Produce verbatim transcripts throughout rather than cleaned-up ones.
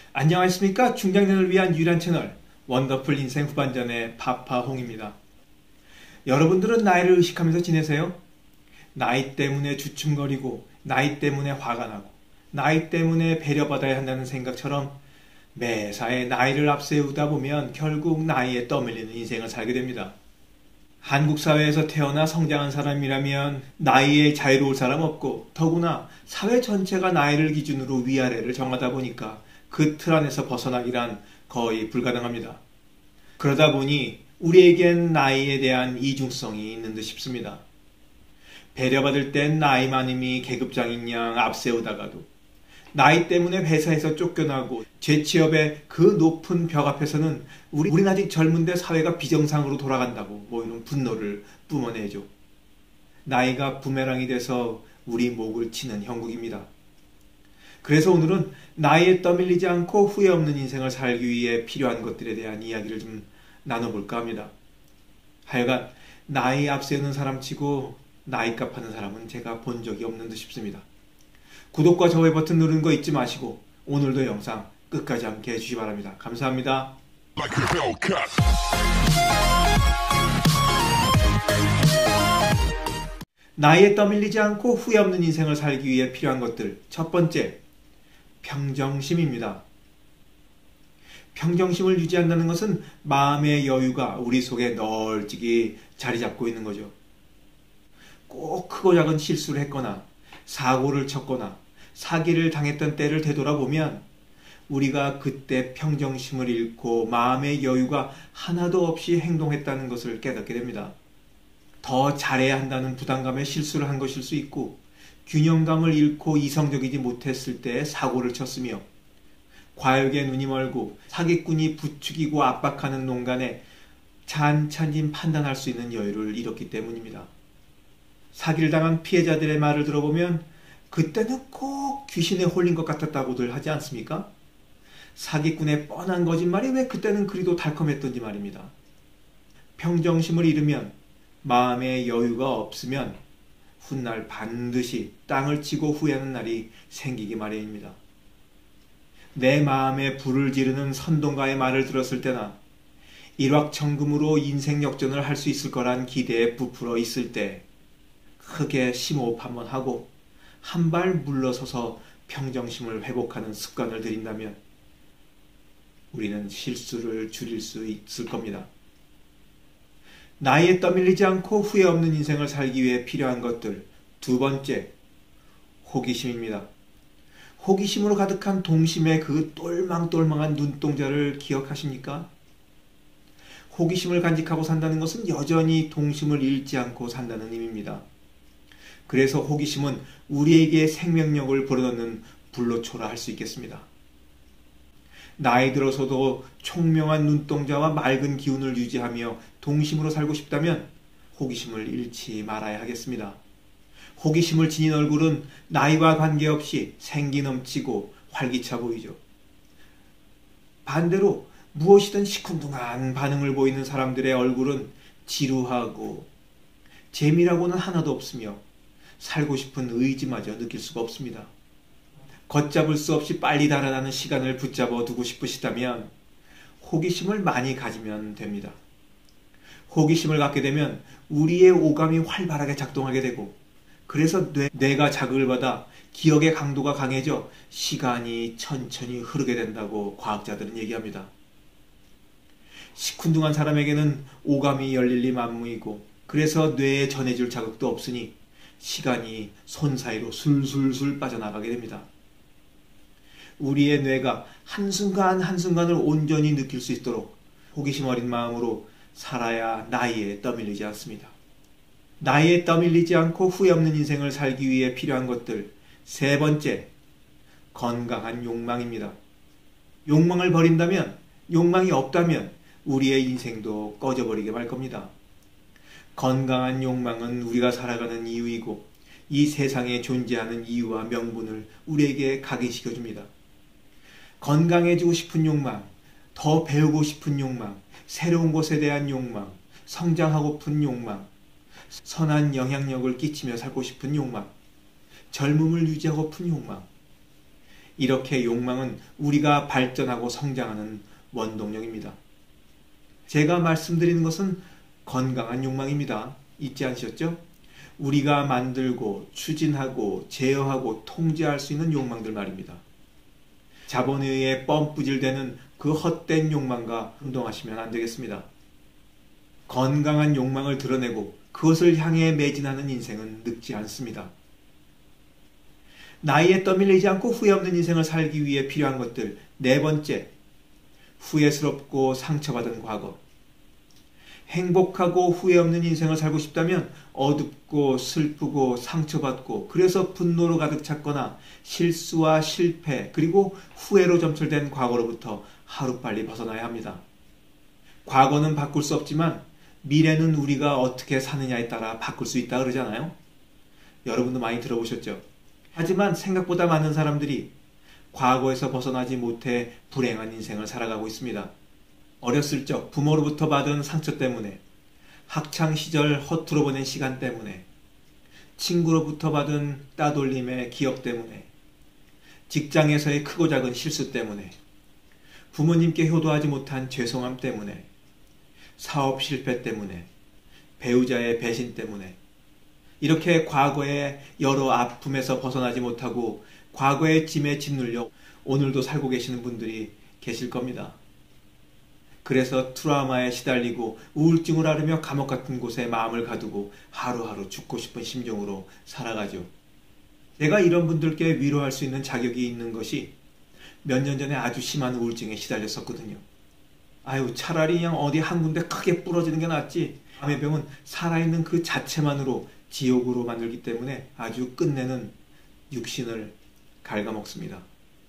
안녕하십니까. 중장년을 위한 유일한 채널 원더풀 인생 후반전의 파파홍입니다. 여러분들은 나이를 의식하면서 지내세요? 나이 때문에 주춤거리고 나이 때문에 화가 나고 나이 때문에 배려받아야 한다는 생각처럼 매사에 나이를 앞세우다 보면 결국 나이에 떠밀리는 인생을 살게 됩니다. 한국 사회에서 태어나 성장한 사람이라면 나이에 자유로울 사람 없고 더구나 사회 전체가 나이를 기준으로 위아래를 정하다 보니까 그 틀 안에서 벗어나기란 거의 불가능합니다. 그러다 보니 우리에겐 나이에 대한 이중성이 있는 듯 싶습니다. 배려받을 땐 나이 많음이 계급장인 양 앞세우다가도 나이 때문에 회사에서 쫓겨나고 재취업의 그 높은 벽 앞에서는 우리, 우린 아직 젊은데 사회가 비정상으로 돌아간다고 뭐 이런 분노를 뿜어내죠. 나이가 부메랑이 돼서 우리 목을 치는 형국입니다. 그래서 오늘은 나이에 떠밀리지 않고 후회 없는 인생을 살기 위해 필요한 것들에 대한 이야기를 좀 나눠볼까 합니다. 하여간 나이 앞세우는 사람치고 나이값 하는 사람은 제가 본 적이 없는 듯 싶습니다. 구독과 좋아요 버튼 누르는 거 잊지 마시고 오늘도 영상 끝까지 함께 해주시기 바랍니다. 감사합니다. 나이에 떠밀리지 않고 후회 없는 인생을 살기 위해 필요한 것들. 첫 번째, 평정심입니다. 평정심을 유지한다는 것은 마음의 여유가 우리 속에 널찍이 자리 잡고 있는 거죠. 꼭 크고 작은 실수를 했거나 사고를 쳤거나 사기를 당했던 때를 되돌아보면 우리가 그때 평정심을 잃고 마음의 여유가 하나도 없이 행동했다는 것을 깨닫게 됩니다. 더 잘해야 한다는 부담감에 실수를 한 것일 수 있고 균형감을 잃고 이성적이지 못했을 때 사고를 쳤으며 과욕에 눈이 멀고 사기꾼이 부추기고 압박하는 농간에 찬찬히 판단할 수 있는 여유를 잃었기 때문입니다. 사기를 당한 피해자들의 말을 들어보면 그때는 꼭 귀신에 홀린 것 같았다고들 하지 않습니까? 사기꾼의 뻔한 거짓말이 왜 그때는 그리도 달콤했던지 말입니다. 평정심을 잃으면 마음의 여유가 없으면 훗날 반드시 땅을 치고 후회하는 날이 생기기 마련입니다. 내 마음에 불을 지르는 선동가의 말을 들었을 때나 일확천금으로 인생 역전을 할 수 있을 거란 기대에 부풀어 있을 때 크게 심호흡 한번 하고 한 발 물러서서 평정심을 회복하는 습관을 들인다면 우리는 실수를 줄일 수 있을 겁니다. 나이에 떠밀리지 않고 후회 없는 인생을 살기 위해 필요한 것들. 두 번째, 호기심입니다. 호기심으로 가득한 동심의 그 똘망똘망한 눈동자를 기억하십니까? 호기심을 간직하고 산다는 것은 여전히 동심을 잃지 않고 산다는 의미입니다. 그래서 호기심은 우리에게 생명력을 불어넣는 불로초라 할 수 있겠습니다. 나이 들어서도 총명한 눈동자와 맑은 기운을 유지하며 동심으로 살고 싶다면 호기심을 잃지 말아야 하겠습니다. 호기심을 지닌 얼굴은 나이와 관계없이 생기 넘치고 활기차 보이죠. 반대로 무엇이든 시큰둥한 반응을 보이는 사람들의 얼굴은 지루하고 재미라고는 하나도 없으며 살고 싶은 의지마저 느낄 수가 없습니다. 걷잡을 수 없이 빨리 달아나는 시간을 붙잡아 두고 싶으시다면 호기심을 많이 가지면 됩니다. 호기심을 갖게 되면 우리의 오감이 활발하게 작동하게 되고 그래서 뇌, 뇌가 자극을 받아 기억의 강도가 강해져 시간이 천천히 흐르게 된다고 과학자들은 얘기합니다. 시큰둥한 사람에게는 오감이 열릴 리 만무이고 그래서 뇌에 전해줄 자극도 없으니 시간이 손 사이로 술술술 빠져나가게 됩니다. 우리의 뇌가 한순간 한순간을 온전히 느낄 수 있도록 호기심 어린 마음으로 살아야 나이에 떠밀리지 않습니다. 나이에 떠밀리지 않고 후회 없는 인생을 살기 위해 필요한 것들. 세 번째, 건강한 욕망입니다. 욕망을 버린다면, 욕망이 없다면 우리의 인생도 꺼져버리게 말 겁니다. 건강한 욕망은 우리가 살아가는 이유이고 이 세상에 존재하는 이유와 명분을 우리에게 각인시켜줍니다. 건강해지고 싶은 욕망, 더 배우고 싶은 욕망, 새로운 것에 대한 욕망, 성장하고픈 욕망, 선한 영향력을 끼치며 살고 싶은 욕망, 젊음을 유지하고픈 욕망. 이렇게 욕망은 우리가 발전하고 성장하는 원동력입니다. 제가 말씀드리는 것은 건강한 욕망입니다. 잊지 않으셨죠? 우리가 만들고 추진하고 제어하고 통제할 수 있는 욕망들 말입니다. 자본에 의해 뻔뿌질되는 그 헛된 욕망과 운동하시면 안 되겠습니다. 건강한 욕망을 드러내고 그것을 향해 매진하는 인생은 늙지 않습니다. 나이에 떠밀리지 않고 후회 없는 인생을 살기 위해 필요한 것들. 네 번째, 후회스럽고 상처받은 과거. 행복하고 후회 없는 인생을 살고 싶다면 어둡고 슬프고 상처받고 그래서 분노로 가득 찼거나 실수와 실패 그리고 후회로 점철된 과거로부터 하루빨리 벗어나야 합니다. 과거는 바꿀 수 없지만 미래는 우리가 어떻게 사느냐에 따라 바꿀 수 있다 그러잖아요. 여러분도 많이 들어보셨죠? 하지만 생각보다 많은 사람들이 과거에서 벗어나지 못해 불행한 인생을 살아가고 있습니다. 어렸을 적 부모로부터 받은 상처 때문에, 학창시절 허투루 보낸 시간 때문에, 친구로부터 받은 따돌림의 기억 때문에, 직장에서의 크고 작은 실수 때문에, 부모님께 효도하지 못한 죄송함 때문에, 사업 실패 때문에, 배우자의 배신 때문에 이렇게 과거의 여러 아픔에서 벗어나지 못하고 과거의 짐에 짓눌려 오늘도 살고 계시는 분들이 계실 겁니다. 그래서 트라우마에 시달리고 우울증을 앓으며 감옥 같은 곳에 마음을 가두고 하루하루 죽고 싶은 심정으로 살아가죠. 내가 이런 분들께 위로할 수 있는 자격이 있는 것이 몇 년 전에 아주 심한 우울증에 시달렸었거든요. 아유, 차라리 그냥 어디 한 군데 크게 부러지는 게 낫지. 암의 병은 살아있는 그 자체만으로 지옥으로 만들기 때문에 아주 끝내는 육신을 갉아먹습니다.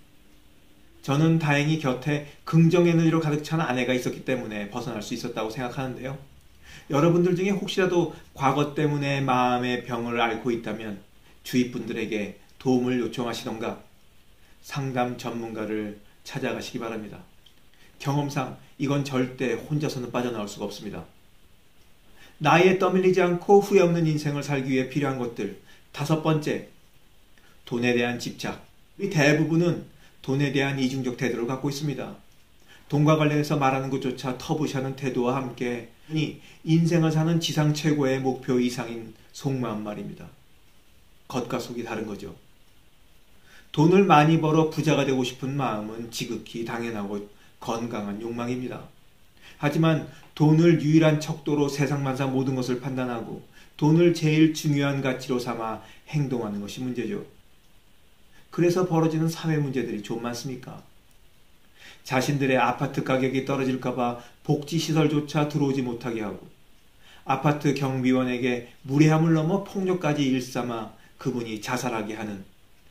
저는 다행히 곁에 긍정 에너지로 가득 찬 아내가 있었기 때문에 벗어날 수 있었다고 생각하는데요. 여러분들 중에 혹시라도 과거 때문에 마음의 병을 앓고 있다면 주위 분들에게 도움을 요청하시던가 상담 전문가를 찾아가시기 바랍니다. 경험상 이건 절대 혼자서는 빠져나올 수가 없습니다. 나이에 떠밀리지 않고 후회 없는 인생을 살기 위해 필요한 것들. 다섯 번째, 돈에 대한 집착. 우리 대부분은 돈에 대한 이중적 태도를 갖고 있습니다. 돈과 관련해서 말하는 것조차 터부시하는 태도와 함께 인생을 사는 지상 최고의 목표 이상인 속마음 말입니다. 겉과 속이 다른 거죠. 돈을 많이 벌어 부자가 되고 싶은 마음은 지극히 당연하고 건강한 욕망입니다. 하지만 돈을 유일한 척도로 세상만사 모든 것을 판단하고 돈을 제일 중요한 가치로 삼아 행동하는 것이 문제죠. 그래서 벌어지는 사회 문제들이 좀 많습니까? 자신들의 아파트 가격이 떨어질까봐 복지시설조차 들어오지 못하게 하고 아파트 경비원에게 무례함을 넘어 폭력까지 일삼아 그분이 자살하게 하는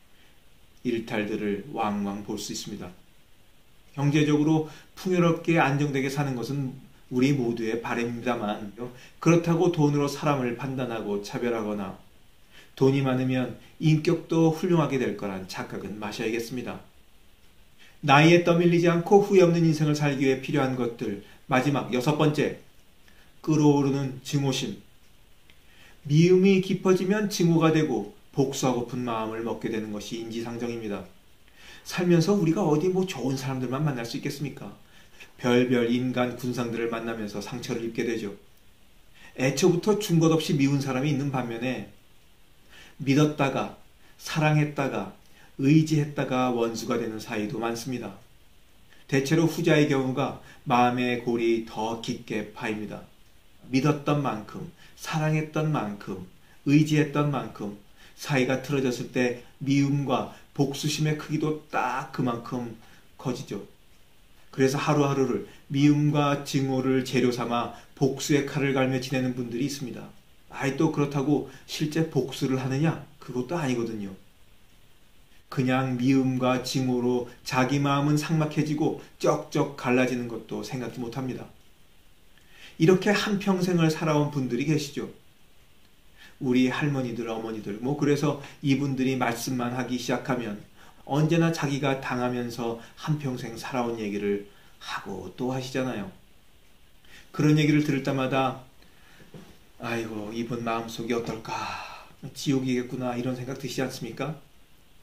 일탈들을 왕왕 볼 수 있습니다. 경제적으로 풍요롭게 안정되게 사는 것은 우리 모두의 바람입니다만 그렇다고 돈으로 사람을 판단하고 차별하거나 돈이 많으면 인격도 훌륭하게 될 거란 착각은 마셔야겠습니다. 나이에 떠밀리지 않고 후회 없는 인생을 살기 위해 필요한 것들. 마지막 여섯 번째, 끓어오르는 증오심. 미움이 깊어지면 증오가 되고 복수하고픈 마음을 먹게 되는 것이 인지상정입니다. 살면서 우리가 어디 뭐 좋은 사람들만 만날 수 있겠습니까? 별별 인간 군상들을 만나면서 상처를 입게 되죠. 애초부터 준 것 없이 미운 사람이 있는 반면에 믿었다가 사랑했다가 의지했다가 원수가 되는 사이도 많습니다. 대체로 후자의 경우가 마음의 골이 더 깊게 파입니다. 믿었던 만큼, 사랑했던 만큼, 의지했던 만큼 사이가 틀어졌을 때 미움과 복수심의 크기도 딱 그만큼 커지죠. 그래서 하루하루를 미움과 증오를 재료 삼아 복수의 칼을 갈며 지내는 분들이 있습니다. 아이 또 그렇다고 실제 복수를 하느냐? 그것도 아니거든요. 그냥 미움과 증오로 자기 마음은 삭막해지고 쩍쩍 갈라지는 것도 생각지 못합니다. 이렇게 한평생을 살아온 분들이 계시죠. 우리 할머니들, 어머니들, 뭐 그래서 이분들이 말씀만 하기 시작하면 언제나 자기가 당하면서 한평생 살아온 얘기를 하고 또 하시잖아요. 그런 얘기를 들을 때마다 아이고 이분 마음속이 어떨까, 지옥이겠구나 이런 생각 드시지 않습니까?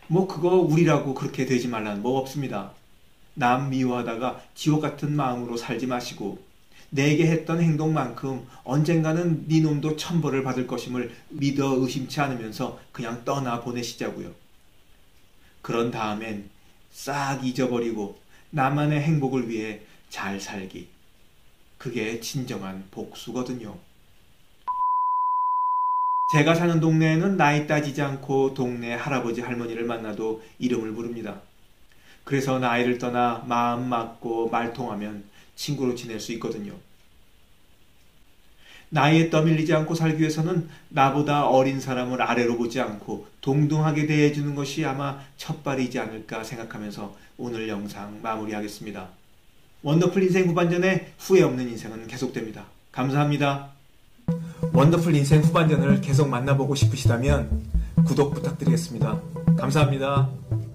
뭐 그거 우리라고 그렇게 되지 말라는 법 없습니다. 남 미워하다가 지옥 같은 마음으로 살지 마시고 내게 했던 행동만큼 언젠가는 네 놈도 천벌을 받을 것임을 믿어 의심치 않으면서 그냥 떠나 보내시자고요. 그런 다음엔 싹 잊어버리고 나만의 행복을 위해 잘 살기. 그게 진정한 복수거든요. 제가 사는 동네에는 나이 따지지 않고 동네 할아버지 할머니를 만나도 이름을 부릅니다. 그래서 나이를 떠나 마음 맞고 말통하면 친구로 지낼 수 있거든요. 나이에 떠밀리지 않고 살기 위해서는 나보다 어린 사람을 아래로 보지 않고 동등하게 대해주는 것이 아마 첫발이지 않을까 생각하면서 오늘 영상 마무리하겠습니다. 원더풀 인생 후반전에 후회 없는 인생은 계속됩니다. 감사합니다. 원더풀 인생 후반전을 계속 만나보고 싶으시다면 구독 부탁드리겠습니다. 감사합니다.